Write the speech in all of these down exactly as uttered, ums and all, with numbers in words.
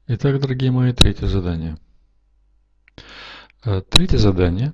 Итак, дорогие мои, третье задание. Третье задание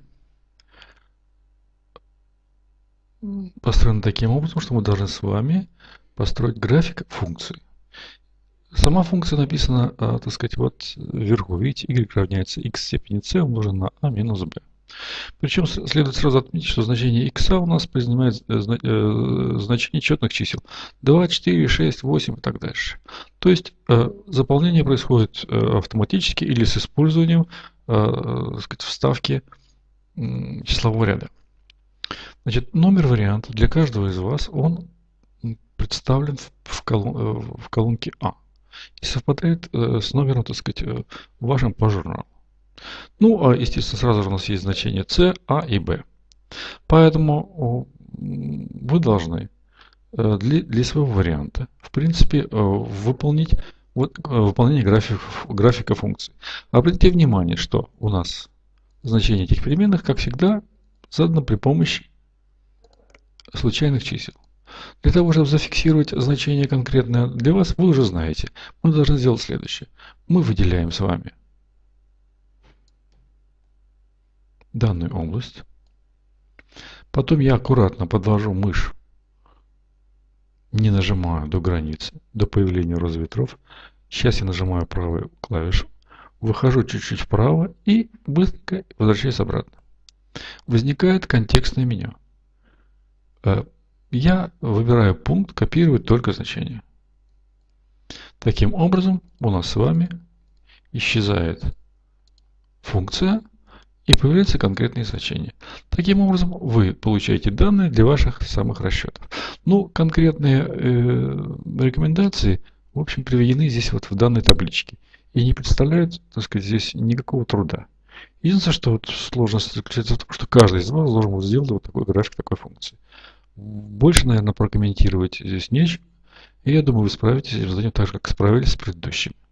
построено таким образом, что мы должны с вами построить график функции. Сама функция написана, так сказать, вот вверху. Видите, y равняется x в степени c умножен на a минус b. Причем следует сразу отметить, что значение x у нас принимает значение четных чисел два, четыре, шесть, восемь и так дальше. То есть заполнение происходит автоматически или с использованием, так сказать, вставки числового ряда. Значит, номер варианта для каждого из вас он представлен в, колон, в колонке А и совпадает с номером, так сказать, вашим по журналу. Ну, а естественно, сразу же у нас есть значения С, А и Б. Поэтому вы должны для, для своего варианта, в принципе, выполнить вот, выполнение графиков, графика функций. Обратите внимание, что у нас значение этих переменных, как всегда, задано при помощи случайных чисел. Для того, чтобы зафиксировать значение конкретное для вас, вы уже знаете. Мы должны сделать следующее. Мы выделяем с вами данную область. Потом я аккуратно подвожу мышь, не нажимаю до границы, до появления розы ветров. Сейчас я нажимаю правую клавишу, выхожу чуть-чуть вправо и быстренько возвращаюсь обратно. Возникает контекстное меню. Я выбираю пункт «Копировать только значение». Таким образом, у нас с вами исчезает функция и появляются конкретные значения. Таким образом, вы получаете данные для ваших самых расчетов. Ну, конкретные э, рекомендации, в общем, приведены здесь вот в данной табличке. И не представляют, так сказать, здесь никакого труда. Единственное, что вот сложность заключается в том, что каждый из вас должен вот сделать вот такой график такой функции. Больше, наверное, прокомментировать здесь нечего. И я думаю, вы справитесь с заданием так же, как справились с предыдущим.